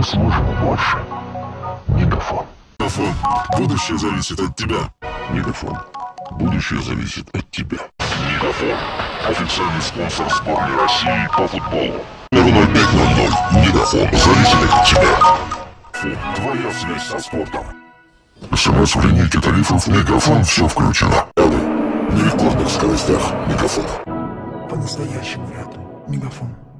Мы служим больше. Мегафон. Мегафон. Будущее зависит от тебя. Мегафон. Будущее зависит от тебя. Мегафон. Официальный спонсор сборной России по футболу. 05:00. Мегафон. Зависит от тебя. Твоя связь со спортом. СМС в линейке тарифов Мегафон. Все включено. На рекордных скоростях. Мегафон. По-настоящему рядом. Мегафон.